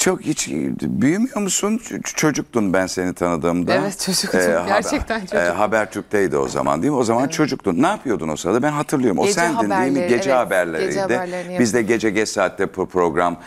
Çok hiç büyümüyor musun? Çocuktun ben seni tanıdığımda. Evet, çocuktum. Gerçekten çocuktum. Habertürk'teydi o zaman değil mi? O zaman çocuktun. Ne yapıyordun o sırada? Ben hatırlıyorum. O sendin değil mi? Gece haberleriydi. Gece haberlerini Biz de gece geç saatte program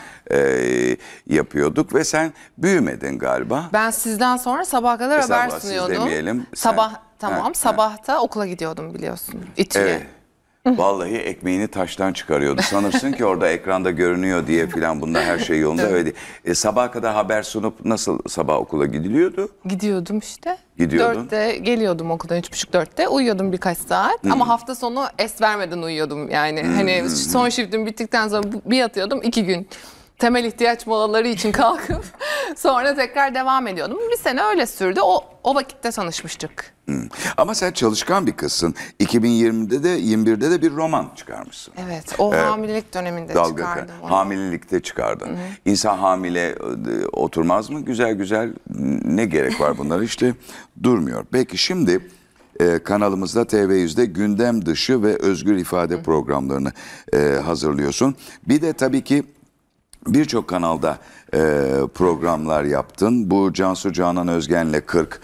yapıyorduk ve sen büyümedin galiba. Ben sizden sonra sabaha kadar haber sunuyordum. Demeyelim. Sabah tamam, sabahta okula gidiyordum biliyorsun. İTÜ'ye. Evet. Vallahi ekmeğini taştan çıkarıyordu. Sanırsın ki orada ekranda görünüyor diye filan, bunda her şey yolunda. Evet. Öyle değil. Sabaha kadar haber sunup nasıl sabah okula gidiliyordu? Gidiyordum işte. Gidiyordun. 4'te geliyordum okuldan, 3.30-4'te. Uyuyordum birkaç saat. Ama hafta sonu es vermeden uyuyordum yani. Hani son shiftim bittikten sonra bir yatıyordum 2 gün. Temel ihtiyaç molaları için kalkıp sonra tekrar devam ediyordum. Bir sene öyle sürdü. O vakitte tanışmıştık. Ama sen çalışkan bir kızsın. 2020'de de 21'de de bir roman çıkarmışsın. Evet, o hamilelik döneminde çıkardım onu. Hamilelikte çıkardın. İnsan hamile oturmaz mı? Güzel güzel, ne gerek var bunlara? İşte durmuyor. Peki şimdi kanalımızda TV100'de gündem dışı ve özgür ifade programlarını hazırlıyorsun. Bir de tabii ki birçok kanalda programlar yaptın. Bu Cansu Canan Özgen'le 40,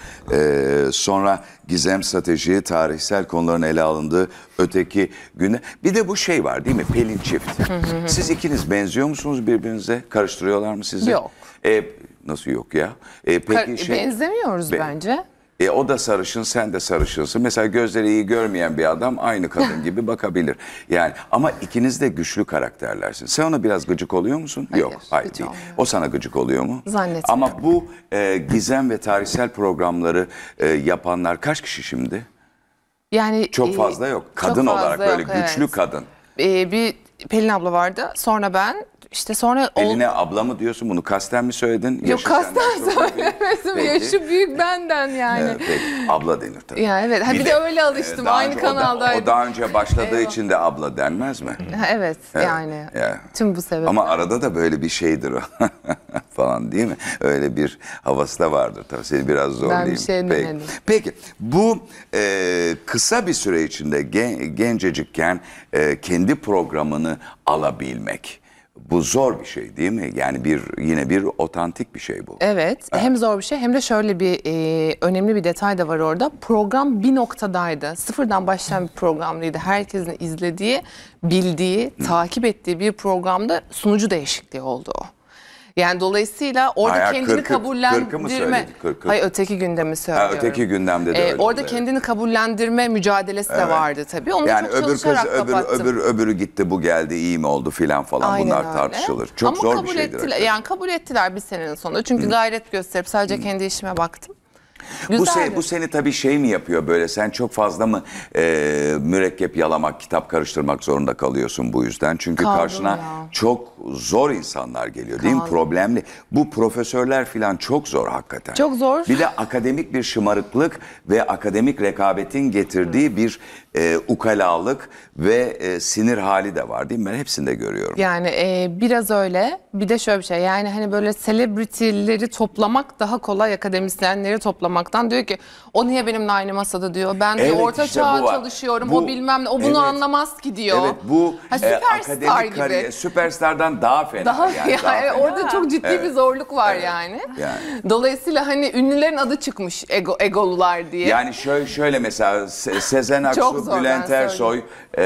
sonra Gizem Strateji, tarihsel konuların ele alındığı Öteki Günde. Bir de bu şey var değil mi? Pelin Çift. Siz ikiniz benziyor musunuz birbirinize? Karıştırıyorlar mı sizi? Yok. Nasıl yok ya? Peki benzemiyoruz bence. O da sarışın, sen de sarışınsın. Mesela gözleri iyi görmeyen bir adam aynı kadın gibi bakabilir. Yani ama ikiniz de güçlü karakterlersiniz. Sen ona biraz gıcık oluyor musun? Hayır, yok, hayır değil. olmuyor. O sana gıcık oluyor mu? Zannetmiyorum. Ama bu gizem ve tarihsel programları yapanlar kaç kişi şimdi? Yani Çok fazla yok. Kadın olarak böyle güçlü kadın. Bir Pelin abla vardı. Sonra ben. İşte sonra Pelin'e abla mı diyorsun, bunu kasten mi söyledin? Yok, kasten söylemedim. Yaşı büyük benden yani. Peki, abla denir tabii. Ya evet. Bir de öyle alıştım. Aynı kanaldaydım. O daha önce başladığı için de abla denmez mi? Evet yani. Tüm bu sebepler. Ama arada da böyle bir şeydir o falan değil mi? Öyle bir havası da vardır. Tabii seni biraz zorlayayım. Ben bir şey demedim. Peki bu kısa bir süre içinde gencecikken kendi programını alabilmek. Bu zor bir şey değil mi? Yani yine bir otantik bir şey bu. Evet. Hem zor bir şey hem de şöyle bir önemli bir detay da var orada. Program bir noktadaydı. Sıfırdan başlayan bir programlıydı. Herkesin izlediği, bildiği, takip ettiği bir programda sunucu değişikliği oldu o. Yani dolayısıyla orada kendini kabullendirme... Hayır, Öteki Gündem'i söylüyorum. Öteki Gündem'de de öyle. Orada kendini kabullendirme mücadelesi de vardı tabii. Onu yani çok çalışarak kapattım. öbürü gitti, bu geldi, iyi mi oldu filan falan. Aynen bunlar öyle. tartışılır. Çok ama zor bir şeydir. Yani kabul ettiler bir senenin sonunda. Çünkü gayret gösterip sadece kendi işime baktım. Bu seni tabii şey mi yapıyor böyle, sen çok fazla mı mürekkep yalamak, kitap karıştırmak zorunda kalıyorsun bu yüzden? Çünkü karşına çok zor insanlar geliyor değil mi? Problemli. Bu profesörler falan çok zor hakikaten. Çok zor. Bir de akademik bir şımarıklık ve akademik rekabetin getirdiği bir ukalalık ve sinir hali de var değil mi? Ben hepsinde görüyorum. Yani biraz öyle. Bir de şöyle bir şey, yani hani böyle celebrity'leri toplamak daha kolay akademisyenleri toplamaktan. Diyor ki o niye benimle aynı masada diyor. Ben diyor orta çağ çalışıyorum. O bilmem ne. O bunu anlamaz ki diyor. Evet, bu süperstar akademik kariyer süperstardan daha fena. Yani orada çok ciddi bir zorluk var yani. Dolayısıyla hani ünlülerin adı çıkmış egolular diye. Yani şöyle mesela Sezen Aksu, Bülent Ersoy,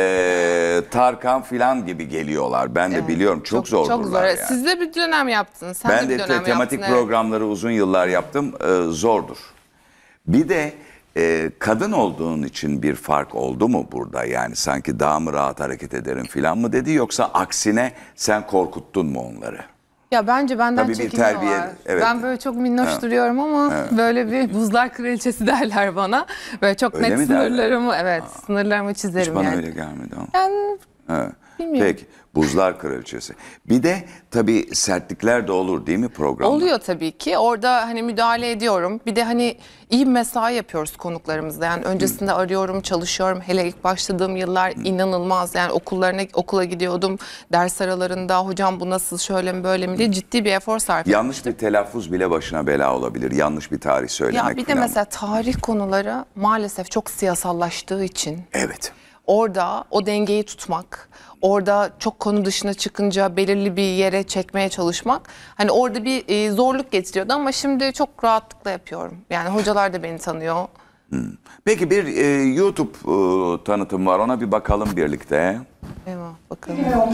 Tarkan filan gibi geliyorlar. Ben de biliyorum. Çok zor. Yani. Siz de bir dönem yaptınız. Ben de tematik programları uzun yıllar yaptım. Zordur. Bir de kadın olduğun için bir fark oldu mu burada? Yani sanki daha mı rahat hareket ederim filan mı dedi, yoksa aksine sen korkuttun mu onları? Ya bence benden tabii çekiniyorlar. Ben böyle çok minnoş duruyorum ama böyle bir buzlar kraliçesi derler bana. Böyle çok öyle net sınırlarımı, sınırlarımı çizerim. Hiç bana öyle gelmedi ama. Yani bilmiyorum. Peki, buzlar kraliçesi. Bir de tabii sertlikler de olur değil mi programda? Oluyor tabii ki. Orada hani müdahale ediyorum. Bir de hani iyi bir mesai yapıyoruz konuklarımızla. Yani öncesinde arıyorum, çalışıyorum. Hele ilk başladığım yıllar inanılmaz. Yani okula gidiyordum. Ders aralarında hocam bu nasıl, şöyle mi böyle mi diye ciddi bir efor sarf etmiştim. Yanlış bir telaffuz bile başına bela olabilir. Yanlış bir tarih söylemek Ya bir de mesela tarih konuları maalesef çok siyasallaştığı için. Evet. orada o dengeyi tutmak, orada çok konu dışına çıkınca belirli bir yere çekmeye çalışmak, hani orada bir zorluk getiriyordu ama şimdi çok rahatlıkla yapıyorum. Yani hocalar da beni tanıyor. Peki bir YouTube tanıtım var, ona bir bakalım birlikte. Eyvah, bakalım.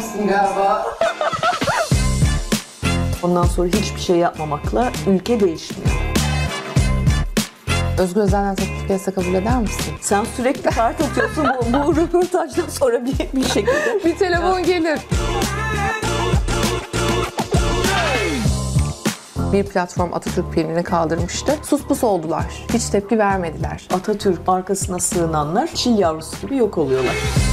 Ondan sonra hiçbir şey yapmamakla ülke değişmiyor. Özgür Özel'den teklif gelse kabul eder misin? Sen sürekli kart atıyorsun bu röportajdan sonra bir şekilde. Bir telefon gelir. Bir platform Atatürk filmini kaldırmıştı. Sus pus oldular. Hiç tepki vermediler. Atatürk arkasına sığınanlar çil yavrusu gibi yok oluyorlar.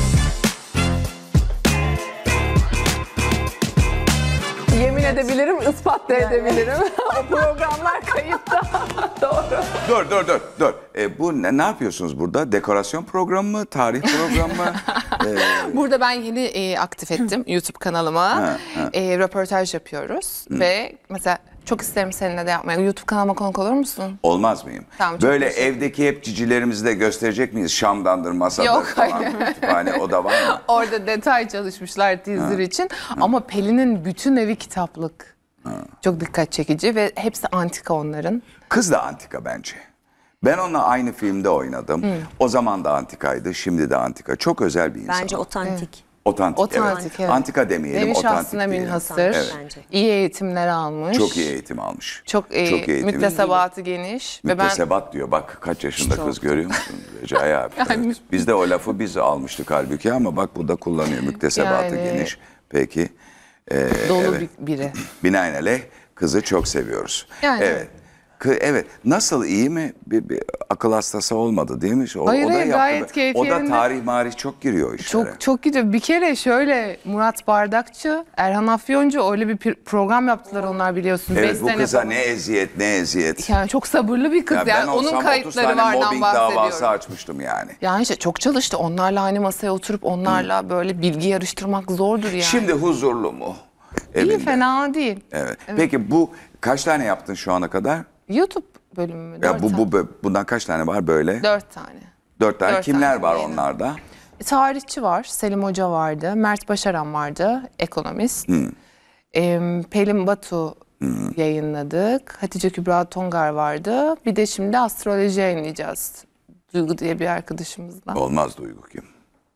Yemin edebilirim, ispat da edebilirim. O programlar kayıtta. Doğru. Dur. Bu ne yapıyorsunuz burada? Dekorasyon programı mı? Tarih programı mı? Burada ben yeni aktif ettim YouTube kanalıma. Röportaj yapıyoruz. Ve mesela çok isterim seninle de yapmaya. YouTube kanalıma konuk olur musun? Olmaz mıyım? Tamam, çok böyle teşekkür evdeki hep cicilerimizi de gösterecek miyiz? Şam'dandır, masadır Yok, falan. hayır. Kütüphane, o da var mı? Orada detay çalışmışlar teaser için. Ama Pelin'in bütün evi kitaplık. Çok dikkat çekici ve hepsi antika onların. Kız da antika bence. Ben onunla aynı filmde oynadım. O zaman da antikaydı, şimdi de antika. Çok özel bir insan. Bence otantik. Otantik, Evet. Antika demeyelim, Nevi otantik şahsına diyelim. münhasır. Evet. Bence. İyi eğitimler almış. Çok iyi eğitim almış. Çok iyi. eğitim. Müktesebatı geniş. Ve ben Müktesebat diyor. Bak kaç yaşında kız görüyor musun? Recai abi. Yani- Evet. Biz de o lafı biz almıştık halbuki ama bak bu da kullanıyor. Müktesebatı Yani- geniş. Peki. dolu evet. biri. Binaenaleyh kızı çok seviyoruz. Yani. Evet. Evet. Nasıl, iyi mi? Bir akıl hastası olmadı değil mi? Hayır, o da hayır, yaptı. gayet keyfi O da yerinde. tarih marih çok giriyor işlere. Çok gidiyor. Bir kere şöyle Murat Bardakçı, Erhan Afyoncu öyle bir program yaptılar onlar biliyorsun. Evet, 5 bu sene kıza falan. ne eziyet. Yani çok sabırlı bir kız. Ya ben Yani onun olsam 30 kayıtları tane vardan mobbing davası bahsediyorum. açmıştım yani. Yani işte çok çalıştı. Onlarla aynı masaya oturup onlarla böyle bilgi yarıştırmak zordur yani. Şimdi huzurlu mu? İyi, Evinde. fena değil. Evet. Peki bu kaç tane yaptın şu ana kadar? YouTube bölümü mü? Ya bundan kaç tane var böyle? 4 tane. 4 tane. 4 Kimler tane, var aynen. onlarda? Tarihçi var. Selim Hoca vardı. Mert Başaran vardı. Ekonomist. Pelin Batu yayınladık. Hatice Kübra Tongar vardı. Bir de şimdi astroloji yayınlayacağız. Duygu diye bir arkadaşımızla. Olmaz Duygu kim?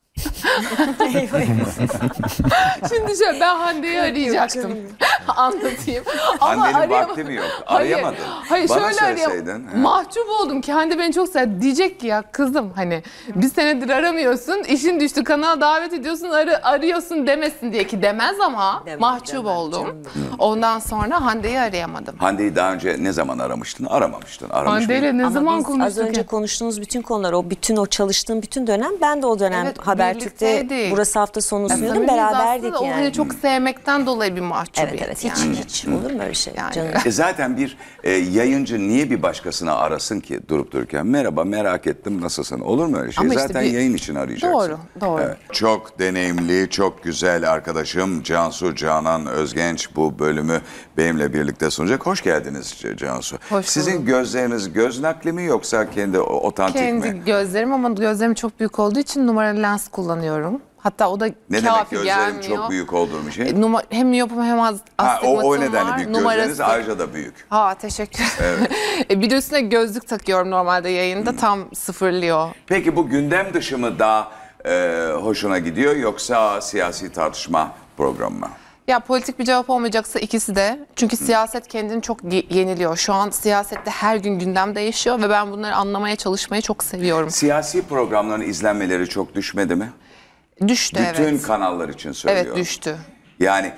Şimdi şöyle ben Hande'yi arayacaktım. Anlatayım. Ama Hande'nin arayam- vakti mi yok? Hayır, Arayamadın. Hayır, Bana şöyle söyleseydin. He. mahcup oldum. Kendi beni çok sevdi. Diyecek ki ya kızım hani bir senedir aramıyorsun. İşin düştü, kanala davet ediyorsun, arıyorsun demesin diye ki demez ama mahcup oldum. Ondan sonra Hande'yi arayamadım. Hande'yi daha önce ne zaman aramıştın? Aramamıştın. Aramış mıydın? Hande'yle ne Ama zaman biz konuştuk? az önce ya? konuştuğumuz bütün konular, o çalıştığım bütün dönem, ben de o dönem Evet, Habertürk'te birlikteydik. burası hafta sonu sunuyordum, Samimiyiz beraberdik aslında. O yani. hani çok sevmekten dolayı bir mahcubiyet. Evet, yani. hiç olur mu öyle şey? Yani. Canım. Zaten bir yayıncı niye bir başkasına arasın ki durup dururken? Merhaba, merak ettim, nasılsın? Olur mu öyle şey? Ama işte Zaten bir- yayın için arayacaksın. Doğru. Evet. Çok deneyimli, çok güzel arkadaşım Cansu Canan Özgenç bu bölümü benimle birlikte sunacak. Hoş geldiniz Cansu. Hoş Sizin bulduk. gözleriniz göz nakli mi yoksa kendi otantik Kendi mi? gözlerim ama gözlerim çok büyük olduğu için numaralı lens kullanıyorum. Hatta o da Ne demek kafi gözlerim gelmiyor. çok büyük olduğum şey? Hem miyopum hem O astigmatım nedenle var. büyük. Numarası. Gözleriniz ayrıca da büyük. Ha, teşekkür ederim. Bir de üstüne gözlük takıyorum normalde yayında, tam sıfırlıyor. Peki bu gündem dışı mı daha hoşuna gidiyor yoksa siyasi tartışma programı mı? Ya politik bir cevap olmayacaksa ikisi de. Çünkü siyaset kendini çok yeniliyor. Şu an siyasette her gün gündem değişiyor ve ben bunları anlamaya çalışmayı çok seviyorum. Siyasi programların izlenmeleri çok düşmedi mi? Düştü, Bütün evet. kanallar için söylüyorum. Evet, düştü. Yani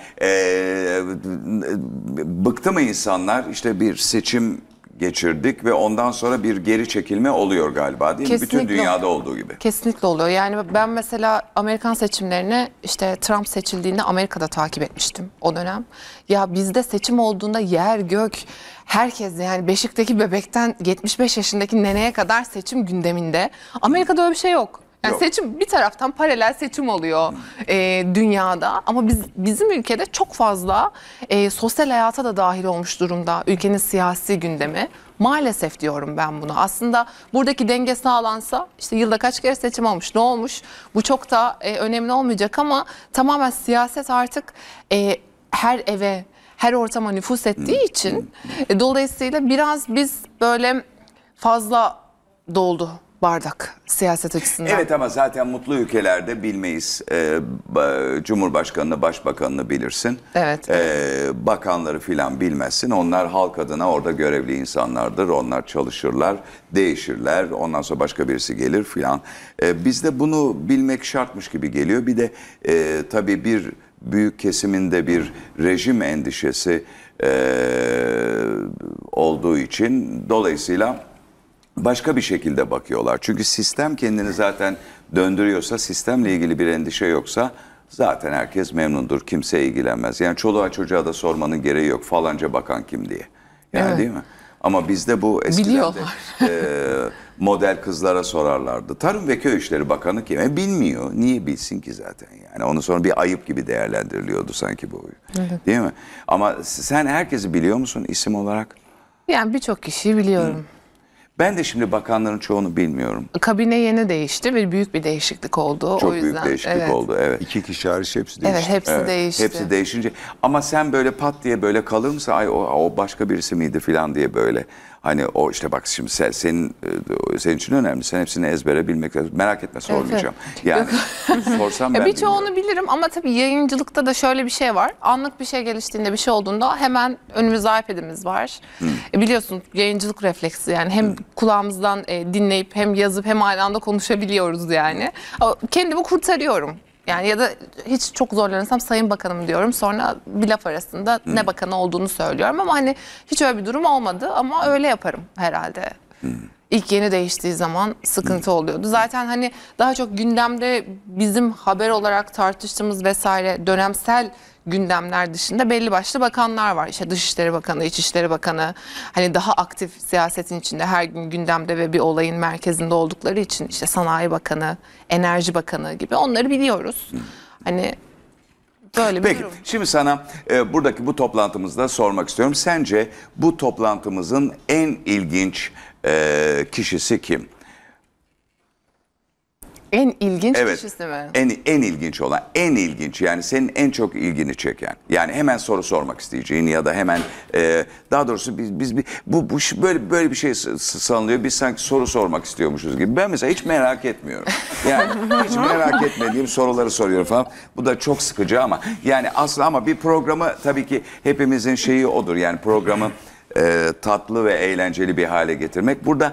bıktı mı insanlar? İşte bir seçim geçirdik ve ondan sonra bir geri çekilme oluyor galiba değil mi? Bütün Kesinlikle. dünyada olduğu gibi. Kesinlikle oluyor. Yani ben mesela Amerikan seçimlerini işte Trump seçildiğinde Amerika'da takip etmiştim o dönem. Ya bizde seçim olduğunda yer gök herkes, yani beşikteki bebekten 75 yaşındaki neneye kadar seçim gündeminde. Amerika'da öyle bir şey yok. Yani Yok. seçim bir taraftan paralel seçim oluyor dünyada ama bizim ülkede çok fazla sosyal hayata da dahil olmuş durumda ülkenin siyasi gündemi. Maalesef diyorum ben buna. Aslında buradaki denge sağlansa işte yılda kaç kere seçim olmuş, ne olmuş? Bu çok da önemli olmayacak ama tamamen siyaset artık her eve, her ortama nüfuz ettiği için dolayısıyla biraz biz böyle fazla doldu bardak siyaset açısından. Evet ama zaten mutlu ülkelerde bilmeyiz. Cumhurbaşkanını, başbakanını bilirsin. Evet. Bakanları filan bilmezsin. Onlar halk adına orada görevli insanlardır. Onlar çalışırlar, değişirler. Ondan sonra başka birisi gelir filan. Bizde bunu bilmek şartmış gibi geliyor. Bir de tabii bir büyük kesiminde bir rejim endişesi olduğu için dolayısıyla başka bir şekilde bakıyorlar. Çünkü sistem kendini zaten döndürüyorsa, sistemle ilgili bir endişe yoksa zaten herkes memnundur. Kimse ilgilenmez. Yani çoluğa çocuğa da sormanın gereği yok. Falanca bakan kim diye. Yani Evet. değil mi? Ama bizde bu eskiden Biliyorlar. de model kızlara sorarlardı. Tarım ve Köy İşleri Bakanı kim? Bilmiyor. Niye bilsin ki zaten yani? Onu sonra bir ayıp gibi değerlendiriliyordu sanki bu. Evet. Değil mi? Ama sen herkesi biliyor musun isim olarak? Yani birçok kişiyi biliyorum. Ben de şimdi bakanların çoğunu bilmiyorum. Kabine yeni değişti ve büyük bir değişiklik oldu. Çok o yüzden, büyük değişiklik evet. oldu. Evet. 2 kişi hariç hepsi değişti. Evet, hepsi değişti. Hepsi değişince ama sen böyle pat diye böyle kalır mısın? Ay o başka birisi miydi falan diye böyle. Hani o işte bak şimdi senin için önemli. Sen hepsini ezbere bilmek lazım. Merak etme sormayacağım. Yani sorsam ben Birçoğunu bilmiyorum. bilirim ama tabii yayıncılıkta da şöyle bir şey var. Anlık bir şey geliştiğinde, bir şey olduğunda hemen önümüzde iPad'imiz var. Biliyorsun yayıncılık refleksi yani hem kulağımızdan dinleyip hem yazıp hem aynı anda konuşabiliyoruz yani. Kendimi kurtarıyorum. Yani ya da hiç çok zorlanırsam Sayın Bakanım diyorum. Sonra bir laf arasında ne bakanı olduğunu söylüyorum ama hani hiç öyle bir durum olmadı ama öyle yaparım herhalde. İlk yeni değiştiği zaman sıkıntı oluyordu. Zaten hani daha çok gündemde bizim haber olarak tartıştığımız vesaire dönemsel gündemler dışında belli başlı bakanlar var. İşte Dışişleri Bakanı, İçişleri Bakanı hani daha aktif siyasetin içinde her gün gündemde ve bir olayın merkezinde oldukları için işte Sanayi Bakanı, Enerji Bakanı gibi onları biliyoruz. Hani böyle bir Peki durum. şimdi sana buradaki bu toplantımızda sormak istiyorum. Sence bu toplantımızın en ilginç kişisi kim? En ilginç Evet. kişisi mi? En ilginç olan, en ilginç yani senin en çok ilgini çeken. Yani hemen soru sormak isteyeceğin ya da hemen daha doğrusu biz böyle bir şey sanılıyor. Biz sanki soru sormak istiyormuşuz gibi. Ben mesela hiç merak etmiyorum. Yani hiç merak etmediğim soruları soruyorum falan. Bu da çok sıkıcı ama yani aslında ama bir programı tabii ki hepimizin şeyi odur. Yani programı tatlı ve eğlenceli bir hale getirmek. Burada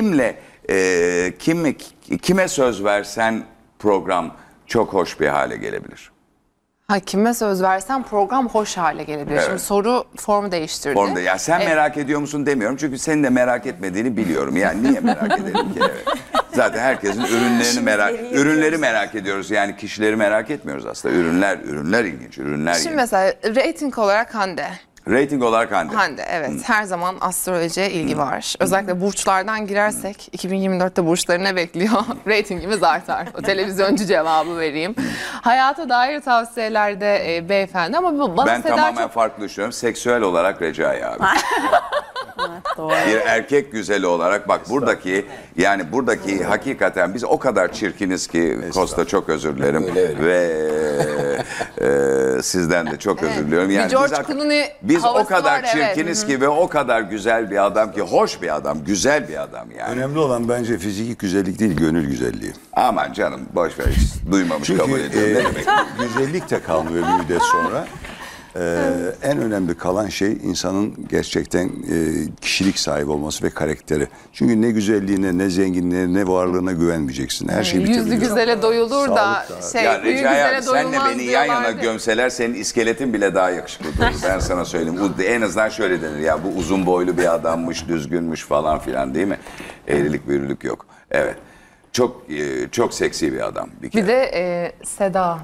kime söz versen program çok hoş bir hale gelebilir. Kime söz versen program hoş hale gelebilir. Evet. Şimdi soru formu değiştirdi. Formda ya sen merak ediyor musun demiyorum çünkü senin de merak etmediğini biliyorum. Yani niye merak edelim ki? Evet. Zaten herkesin ürünleri merak ediyoruz. Yani kişileri merak etmiyoruz aslında. Ürünler ilginç. Ürünler Şimdi ilginç. mesela rating olarak Hande. Rating olarak Hande. Hande evet her zaman astrolojiye ilgi var. Özellikle burçlardan girersek 2024'te burçları ne bekliyor? Ratingimiz artar. O televizyoncu cevabı vereyim. Hayata dair tavsiyelerde beyefendi ama bana Ben Seda tamamen çok... farklı düşünüyorum. Seksüel olarak Recai abi. Doğru. Bir erkek güzeli olarak bak buradaki hakikaten biz o kadar çirkiniz ki Costa çok özür dilerim ve sizden de çok özür diliyorum. Bir George biz, Clooney biz o havası kadar var, evet. çirkiniz ki ve o kadar güzel bir adam ki hoş bir adam, güzel bir adam yani. Önemli olan bence fiziki güzellik değil, gönül güzelliği. Aman canım boş ver hiç duymamış kabul ediyorum. Ne demek? Güzellik de kalmıyor bir müddet sonra. En önemli kalan şey insanın gerçekten kişilik sahibi olması ve karakteri. Çünkü ne güzelliğine, ne zenginliğine, ne varlığına güvenmeyeceksin. Her şeyi Yüzlü bitebiliyor. güzele doyulur da Sağlık şey Ya huyu Recai abi güzele senle doyulmaz beni yan yana diyorlardı. gömseler senin iskeletin bile daha yakışıklı durur. Ben sana söyleyeyim. En azından şöyle denir ya bu uzun boylu bir adammış, düzgünmüş falan filan değil mi? Eğrilik büyürlük yok. Evet. Çok seksi bir adam bir kere. Bir de Seda.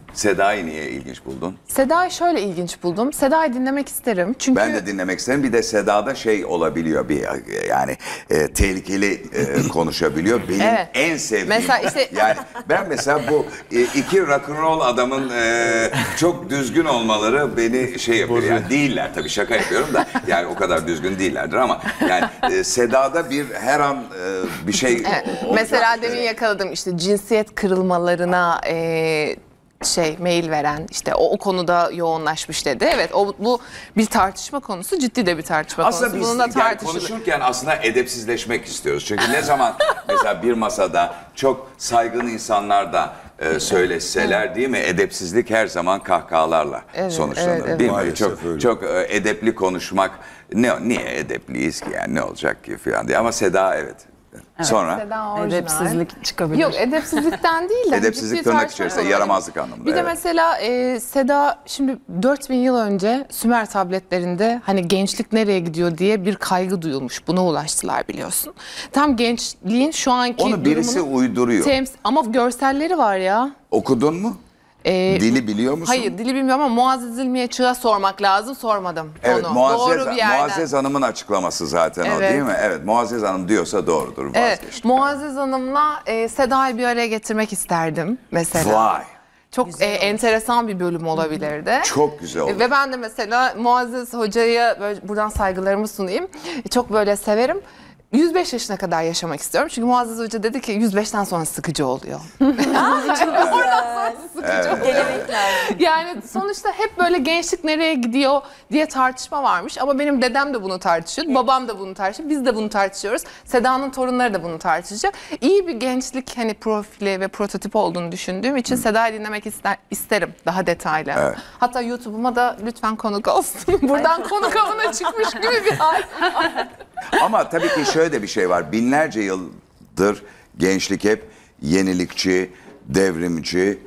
Seda'yı niye ilginç buldun? Seda'yı şöyle ilginç buldum. Seda'yı dinlemek isterim. Çünkü Ben de dinlemek isterim. Bir de Seda'da şey olabiliyor, bir yani tehlikeli konuşabiliyor. Benim Evet. en sevdiğim. Mesela işte- yani ben mesela bu iki rock'n'roll adamın çok düzgün olmaları beni şey yapıyor. Yani değiller tabii, şaka yapıyorum da yani o kadar düzgün değillerdir ama yani Seda'da bir her an bir şey evet, olacak. mesela demin yakaladım işte cinsiyet kırılmalarına mail veren, işte o konuda yoğunlaşmış dedi. Evet, bu bir tartışma konusu, ciddi de bir tartışma Aslında konusu. biz Bununla yani tartışılır. konuşurken aslında edepsizleşmek istiyoruz. Çünkü ne zaman mesela bir masada çok saygın insanlar da söyleseler, değil mi? Edepsizlik her zaman kahkahalarla sonuçlanır, evet. değil mi? Maalesef öyle. Çok edepli konuşmak, niye edepliyiz ki yani, ne olacak ki falan diye. Ama Seda evet. Sonra Seda orijinal. Edepsizlik çıkabilir. Yok, edepsizlikten değil de. edepsizlik ciddi tırnak tartışma içerisinde, konusu. yaramazlık anlamında. Bir de evet. mesela Seda şimdi 4000 yıl önce Sümer tabletlerinde hani gençlik nereye gidiyor diye bir kaygı duyulmuş. Buna ulaştılar biliyorsun. Tam gençliğin şu anki Onu birisi durumunu uyduruyor. ama görselleri var ya. Okudun mu? Dili biliyor musun? Hayır, dili bilmiyorum ama Muazzez İlmiye Çığa sormak lazım, sormadım Evet, onu. Muazzez, Doğru bir yerden. Muazzez Hanım'ın açıklaması zaten o, Evet. değil mi? Evet, Muazzez Hanım diyorsa doğrudur, Evet, vazgeçtim. Muazzez Hanım'la Seda'yı bir araya getirmek isterdim mesela. Vay, Çok enteresan bir bölüm olabilirdi. çok güzel oldu. Ve ben de mesela Muazzez Hoca'ya böyle buradan saygılarımı sunayım. Çok böyle severim. 105 yaşına kadar yaşamak istiyorum. Çünkü Muazzez Hoca dedi ki 105'ten sonra sıkıcı oluyor. Yani sonuçta hep böyle gençlik nereye gidiyor diye tartışma varmış. Ama benim dedem de bunu tartışıyor. Babam da bunu tartışıyor. Biz de bunu tartışıyoruz. Seda'nın torunları da bunu tartışacak. İyi bir gençlik hani profili ve prototip olduğunu düşündüğüm için Seda'yı dinlemek isterim daha detaylı. Evet. Hatta YouTube'uma da lütfen konuk olsun. Buradan konuk avına çıkmış gibi bir hal. Ama tabii ki şöyle de bir şey var. Binlerce yıldır gençlik hep yenilikçi, devrimci,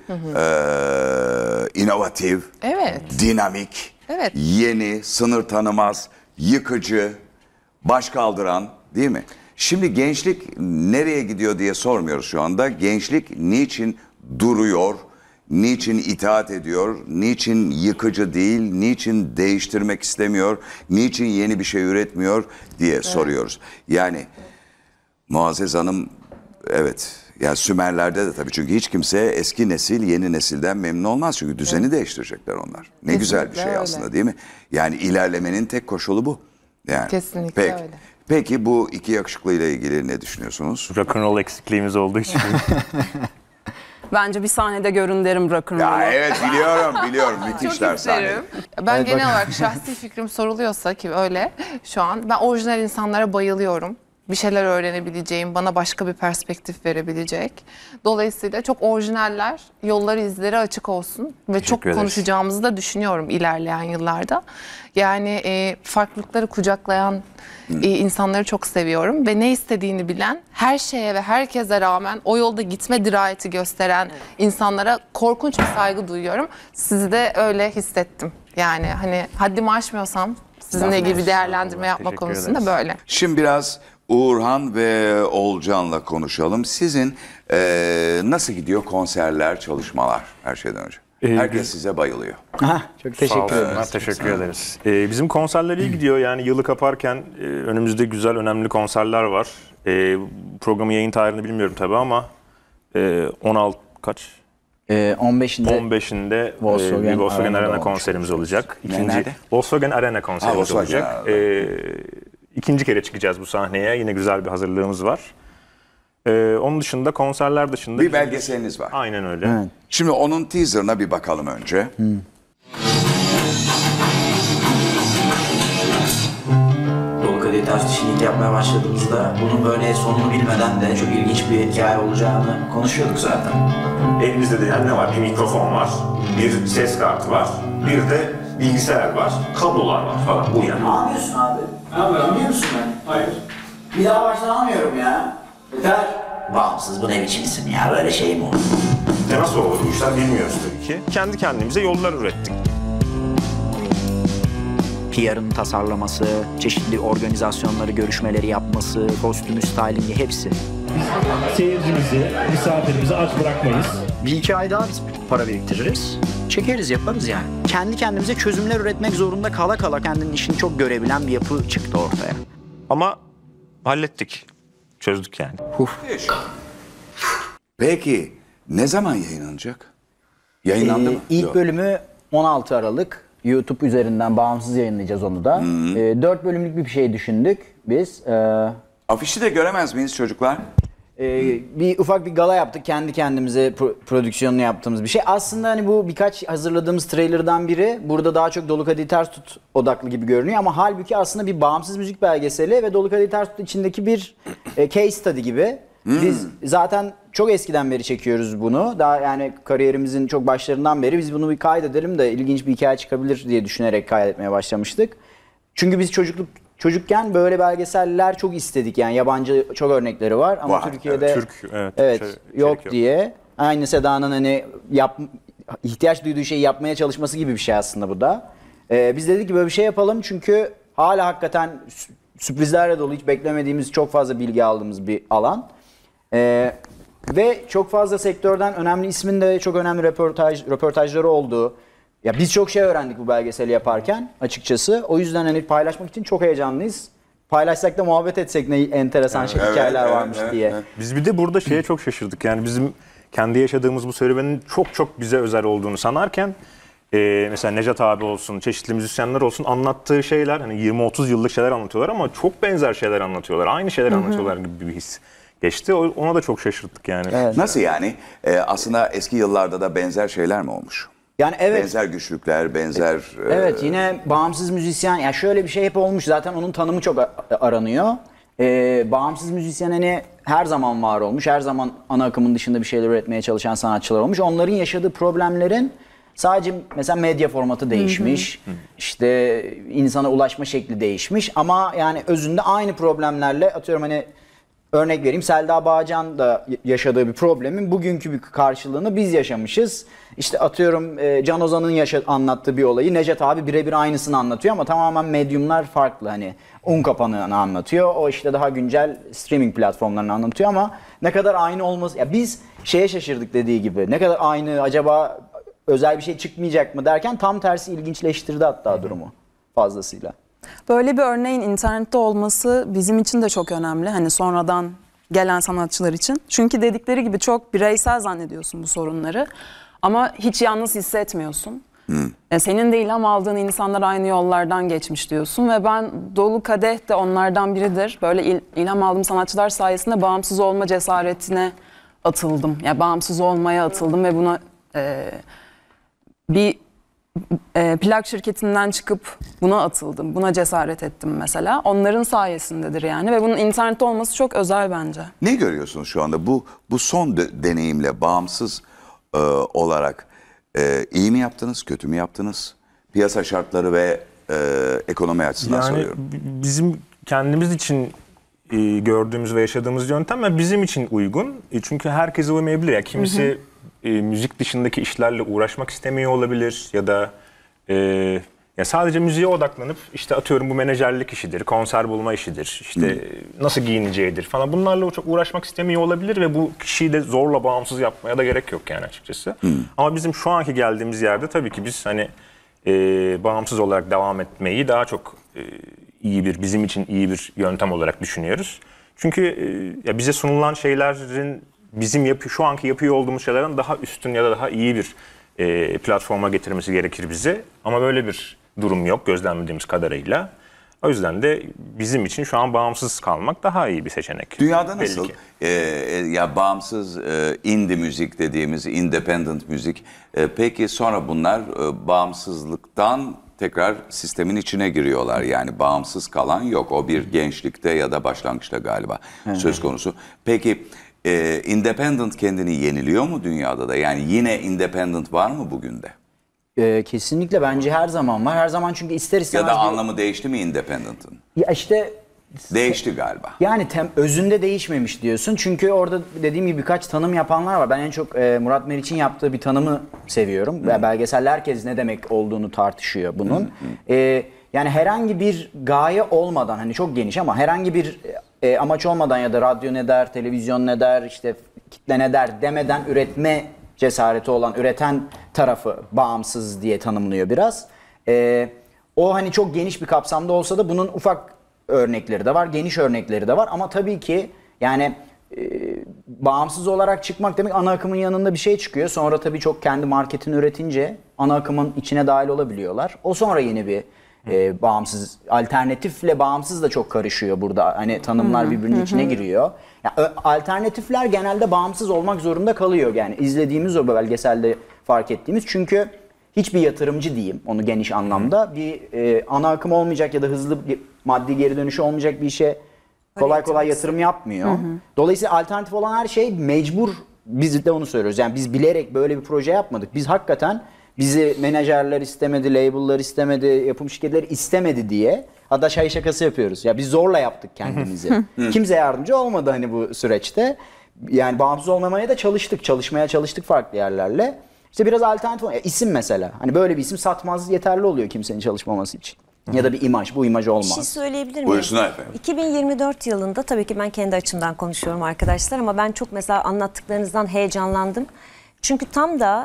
inovatif, Evet. dinamik, Evet. yeni, sınır tanımaz, yıkıcı, baş kaldıran, değil mi? Şimdi gençlik nereye gidiyor diye sormuyoruz şu anda. Gençlik niçin duruyor, niçin itaat ediyor, niçin yıkıcı değil, niçin değiştirmek istemiyor, niçin yeni bir şey üretmiyor diye soruyoruz. Yani Muazzez Hanım, evet, ya Sümerler'de de tabii, çünkü hiç kimse eski nesil yeni nesilden memnun olmaz. Çünkü düzeni değiştirecekler onlar. Ne güzel bir şey öyle. aslında, değil mi? Yani ilerlemenin tek koşulu bu. Yani. Kesinlikle Peki. öyle. Peki bu iki yakışıklıyla ilgili ne düşünüyorsunuz? Rock'n'roll eksikliğimiz olduğu için. Bence bir sahnede görün derim rock'n'roll'u. Ya evet, biliyorum. Müthişler Çok sahnede. isterim. Ben genel olarak şahsi fikrim soruluyorsa ki öyle şu an, ben orijinal insanlara bayılıyorum. Bir şeyler öğrenebileceğim, bana başka bir perspektif verebilecek. Dolayısıyla çok orijinaller, yolları izleri açık olsun ve çok ederiz. konuşacağımızı da düşünüyorum ilerleyen yıllarda. Yani farklılıkları kucaklayan insanları çok seviyorum ve ne istediğini bilen, her şeye ve herkese rağmen o yolda gitme dirayeti gösteren insanlara korkunç bir saygı duyuyorum. Sizi de öyle hissettim. Yani hani haddimi aşmıyorsam sizinle ilgili bir değerlendirme yapma Teşekkür konusunda ederiz. böyle. Şimdi biraz Uğurhan ve Olcan'la konuşalım. Sizin nasıl gidiyor konserler, çalışmalar her şeyden önce? Herkes size bayılıyor. Çok Sağ teşekkür ederim. olsunlar, teşekkür ederiz. Bizim konserler iyi gidiyor. Yani yılı kaparken önümüzde güzel, önemli konserler var. Programın yayın tarihini bilmiyorum tabii ama 16 kaç? 15'inde 15'inde Volkswagen bir Volkswagen Arena'da Arena olmuş. konserimiz olacak. Nerede? Volkswagen Arena konserimiz Volkswagen olacak. İkinci kere çıkacağız bu sahneye. Yine güzel bir hazırlığımız var. Onun dışında, konserler dışında... Bir belgeseliniz var. Aynen öyle. Evet. Şimdi onun teaserına bir bakalım önce. Dolu Kadehi Ters Dişi'yi yapmaya başladığımızda bunun böyle sonunu bilmeden de çok ilginç bir hikaye olacağını konuşuyorduk zaten. Elimizde de yani ne var? Bir mikrofon var, bir ses kartı var, bir de bilgisayar var, kablolar var falan bu yani. Ne yapıyorsun abi? Ne yapıyorum biliyor musun ben? Hayır. Bir daha başlamıyorum ya. Yeter. Bağımsız bu ne biçim isim ya, böyle şey mi olur? İşte nasıl olur bu işler bilmiyoruz tabii ki. Kendi kendimize yollar ürettik. PR'ın tasarlaması, çeşitli organizasyonları, görüşmeleri yapması, kostümü, stylingi hepsi. Seyircimizi, misafirimizi aç bırakmayız. Bir 2 ay daha biz para biriktiririz. Çekeriz, yaparız yani. Kendi kendimize çözümler üretmek zorunda kala kala kendinin işini çok görebilen bir yapı çıktı ortaya. Ama hallettik. Çözdük yani. Peki ne zaman yayınlanacak? Yayınlandı mı? İlk Yok. bölümü 16 Aralık. YouTube üzerinden bağımsız yayınlayacağız onu da. 4 bölümlük bir şey düşündük biz. Afişi de göremez miyiz çocuklar? Bir ufak bir gala yaptık. Kendi kendimize prodüksiyonunu yaptığımız bir şey. Aslında hani bu birkaç hazırladığımız trailer'dan biri. Burada daha çok Dolu Kadehi Ters Tut odaklı gibi görünüyor ama halbuki aslında bir bağımsız müzik belgeseli ve Dolu Kadehi Ters Tut içindeki bir case study gibi. Biz zaten çok eskiden beri çekiyoruz bunu. Daha yani kariyerimizin çok başlarından beri biz bunu bir kaydedelim de ilginç bir hikaye çıkabilir diye düşünerek kaydetmeye başlamıştık. Çünkü biz çocukken böyle belgeseller çok istedik. Yani yabancı çok örnekleri var ama Var, Türkiye'de yok diye. Aynı Seda'nın hani ihtiyaç duyduğu şeyi yapmaya çalışması gibi bir şey aslında bu da. Biz dedik ki böyle bir şey yapalım çünkü hala hakikaten sürprizlerle dolu, hiç beklemediğimiz çok fazla bilgi aldığımız bir alan. Ve çok fazla sektörden önemli ismin de çok önemli röportajları oldu. Ya biz çok şey öğrendik bu belgeseli yaparken açıkçası. O yüzden hani paylaşmak için çok heyecanlıyız. Paylaşsak da muhabbet etsek ne enteresan hikayeler varmış diye. Biz bir de burada şeye çok şaşırdık. Yani bizim kendi yaşadığımız bu serüvenin çok çok bize özel olduğunu sanarken mesela Necat abi olsun, çeşitli müzisyenler olsun anlattığı şeyler hani 20-30 yıllık şeyler anlatıyorlar ama çok benzer şeyler anlatıyorlar. Aynı şeyler anlatıyorlar gibi bir his geçti. Ona da çok şaşırdık yani. Evet. Nasıl yani? Aslında eski yıllarda da benzer şeyler mi olmuş? Yani evet. Benzer güçlükler, benzer... Evet yine bağımsız müzisyen, yani şöyle bir şey hep olmuş zaten onun tanımı çok aranıyor. Bağımsız müzisyen hani her zaman var olmuş, her zaman ana akımın dışında bir şeyler üretmeye çalışan sanatçılar olmuş. Onların yaşadığı problemlerin sadece mesela medya formatı değişmiş, işte insana ulaşma şekli değişmiş ama yani özünde aynı problemlerle atıyorum hani örnek vereyim Selda Bağcan da yaşadığı bir problemin bugünkü bir karşılığını biz yaşamışız. İşte atıyorum Can Ozan'ın anlattığı bir olayı Necat abi birebir aynısını anlatıyor ama tamamen medyumlar farklı. Hani un kapanığını anlatıyor. O işte daha güncel streaming platformlarını anlatıyor ama ne kadar aynı olması... Ya biz şeye şaşırdık dediği gibi. Ne kadar aynı acaba özel bir şey çıkmayacak mı derken tam tersi ilginçleştirdi hatta durumu fazlasıyla. Böyle bir örneğin internette olması bizim için de çok önemli. Hani sonradan gelen sanatçılar için. Çünkü dedikleri gibi çok bireysel zannediyorsun bu sorunları. Ama hiç yalnız hissetmiyorsun. Senin de ilham aldığın insanlar aynı yollardan geçmiş diyorsun. Ve ben Dolu Kadeh de onlardan biridir. Böyle ilham aldığım sanatçılar sayesinde bağımsız olma cesaretine atıldım. Yani bağımsız olmaya atıldım ve buna bir plak şirketinden çıkıp buna atıldım. Buna cesaret ettim mesela. Onların sayesindedir yani ve bunun internette olması çok özel bence. Ne görüyorsunuz şu anda bu son deneyimle bağımsız olarak iyi mi yaptınız, kötü mü yaptınız? Piyasa şartları ve ekonomi açısından soruyorum. Bizim kendimiz için gördüğümüz ve yaşadığımız yöntem bizim için uygun. Çünkü herkese uymayabilir. Yani kimisi müzik dışındaki işlerle uğraşmak istemiyor olabilir ya da ya sadece müziğe odaklanıp işte atıyorum bu menajerlik işidir, konser bulma işidir, işte nasıl giyineceğidir falan bunlarla çok uğraşmak istemiyor olabilir ve bu kişiyi de zorla bağımsız yapmaya da gerek yok yani açıkçası. Ama bizim şu anki geldiğimiz yerde tabii ki biz hani bağımsız olarak devam etmeyi daha çok bizim için iyi bir yöntem olarak düşünüyoruz. Çünkü ya bize sunulan şeylerin bizim şu anki yapıyor olduğumuz şeylerden daha üstün ya da daha iyi bir platforma getirmesi gerekir bize. Ama böyle bir durum yok gözlemlediğimiz kadarıyla. O yüzden de bizim için şu an bağımsız kalmak daha iyi bir seçenek. Dünyada nasıl? Ya bağımsız indie müzik dediğimiz independent müzik. Peki sonra bunlar bağımsızlıktan tekrar sistemin içine giriyorlar. Yani bağımsız kalan yok. O bir gençlikte ya da başlangıçta galiba söz konusu. Peki independent kendini yeniliyor mu dünyada da? Yani yine independent var mı bugün de? Kesinlikle bence her zaman var. Her zaman çünkü ister istemez... Ya da anlamı değişti mi independent'ın? Ya işte... Değişti galiba. Yani özünde değişmemiş diyorsun. Çünkü orada dediğim gibi birkaç tanım yapanlar var. Ben en çok Murat Meriç'in yaptığı bir tanımı seviyorum. Belgeselde herkes ne demek olduğunu tartışıyor bunun. Yani herhangi bir gaye olmadan, hani çok geniş ama herhangi bir amaç olmadan ya da radyo ne der, televizyon ne der, işte kitle ne der demeden üretme cesareti olan, üreten tarafı bağımsız diye tanımlıyor biraz. O hani çok geniş bir kapsamda olsa da bunun ufak örnekleri de var, geniş örnekleri de var. Ama tabii ki yani bağımsız olarak çıkmak demek ana akımın yanında bir şey çıkıyor. Sonra tabii çok kendi marketini üretince ana akımın içine dahil olabiliyorlar. O sonra yeni bir bağımsız, alternatifle bağımsız da çok karışıyor burada. Hani tanımlar birbirinin içine giriyor. Yani, alternatifler genelde bağımsız olmak zorunda kalıyor. Yani izlediğimiz o belgeselde fark ettiğimiz. Çünkü hiçbir yatırımcı diyeyim onu geniş anlamda bir ana akım olmayacak ya da hızlı maddi geri dönüşü olmayacak bir işe kolay kolay yatırım yapmıyor. Dolayısıyla alternatif olan her şey mecbur, biz de onu söylüyoruz. Yani biz bilerek böyle bir proje yapmadık. Biz hakikaten bizi menajerler istemedi, label'lar istemedi, yapım şirketleri istemedi diye hatta şay şakası yapıyoruz. Ya biz zorla yaptık kendimizi. Kimse yardımcı olmadı hani bu süreçte. Yani bağımsız olmamaya da çalışmaya çalıştık farklı yerlerle. İşte biraz alternatif isim mesela. Hani böyle bir isim satmaz, yeterli oluyor kimsenin çalışmaması için. Ya da bir imaj, bu imaj olmaz. Bir şey söyleyebilir miyim? Buyursunlar efendim. 2024 yılında tabii ki ben kendi açımdan konuşuyorum arkadaşlar ama ben çok mesela anlattıklarınızdan heyecanlandım. Çünkü tam da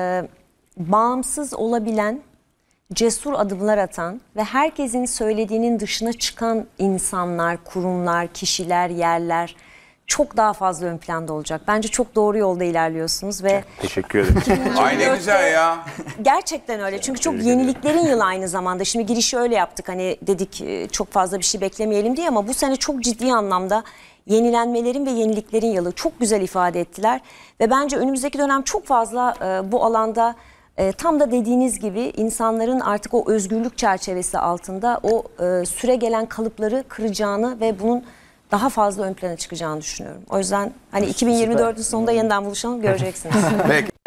bağımsız olabilen, cesur adımlar atan ve herkesin söylediğinin dışına çıkan insanlar, kurumlar, kişiler, yerler çok daha fazla ön planda olacak. Bence çok doğru yolda ilerliyorsunuz ve Teşekkür ederim. Ay ne güzel ya. gerçekten öyle. Çünkü çok yeniliklerin yılı aynı zamanda. Şimdi girişi öyle yaptık. Hani dedik çok fazla bir şey beklemeyelim diye ama bu sene çok ciddi anlamda yenilenmelerin ve yeniliklerin yılı. Çok güzel ifade ettiler. Ve bence önümüzdeki dönem çok fazla bu alanda tam da dediğiniz gibi insanların artık o özgürlük çerçevesi altında o süre gelen kalıpları kıracağını ve bunun daha fazla ön plana çıkacağını düşünüyorum. O yüzden hani 2024'ün sonunda yeniden buluşalım, göreceksiniz. Peki.